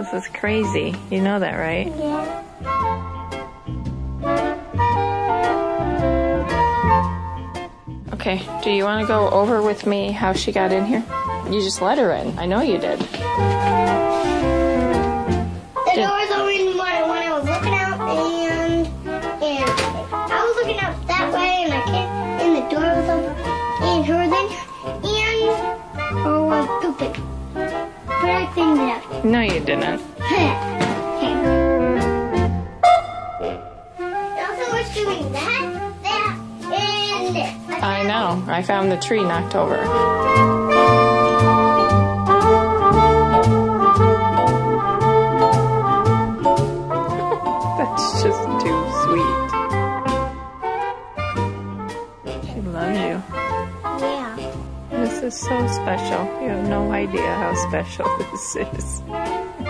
This is crazy. You know that, right? Yeah. Okay, do you want to go over with me how she got in here? You just let her in. I know you did. The door's open when I was looking out, and I was looking out that way, and I came, and the door was open, and her then, and I was pooping. But I cleaned it up. No, you didn't. Also was doing that, and this. I know. I found the tree knocked over. That's just too sweet. She loves you. Yeah. This is so special. You have no idea how special this is.